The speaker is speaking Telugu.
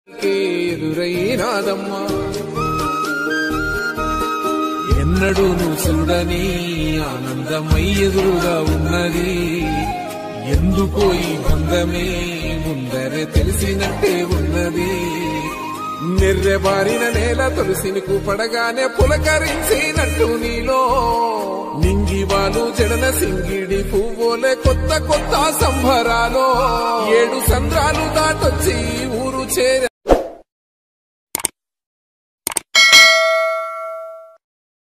ఎదురైనాదమ్మా ఎన్నడూ నువ్వు చూడని ఆనందమై ఎదురుగా ఉన్నది. ఎందుకో ఈ బంధమే ముందరే తెలిసినట్టే ఉన్నది. నిర్రెబారిన నేల తులసినికు పడగానే పులకరించినట్టు నీలో నింగివాలు జడన సింగిడి పువ్వులే కొత్త కొత్త సంభరాలో 7 సంద్రాలు దాటొచ్చి ఊరు చేర